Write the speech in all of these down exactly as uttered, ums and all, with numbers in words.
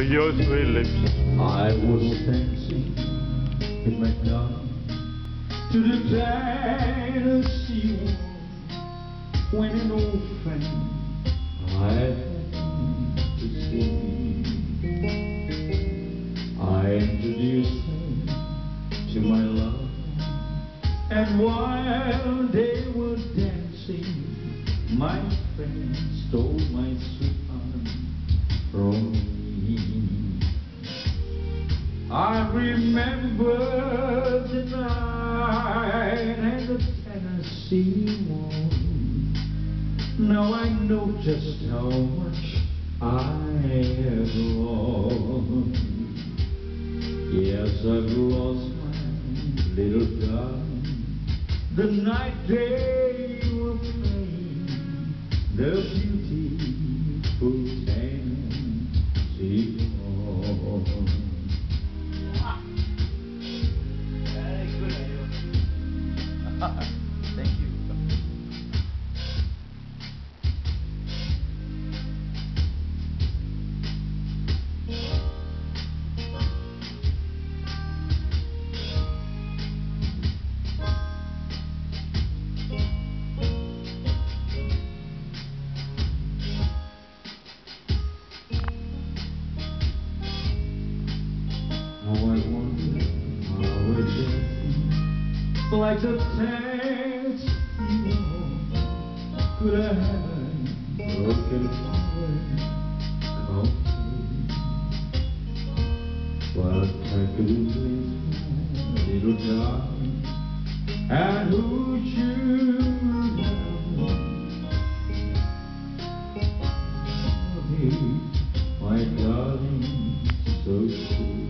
your sweet lips. I was dancing in my garden to the Tennessee when an old friend I had to see. I introduced him to my love, and while they were dancing, my friend stole my sweetheart from me. I remember the night and the Tennessee morning. Now I know just how much I have lost. Yes, I've lost my little darling. The night they were playing the beautiful Tennessee morning. Thank you. How I wonder how it is, like the Tennessee could I have broken away, but I could lose my little darling, and who should have me, my darling, so sweet.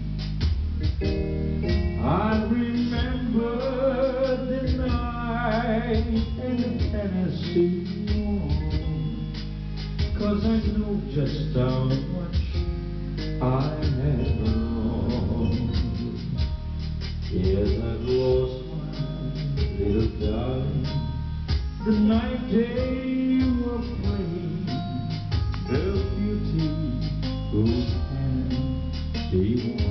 I remember the night in the Tennessee morning, 'cause I know just how much I have lost. Yes, I've lost my little darling, the night they were playing the beautiful Tennessee morning.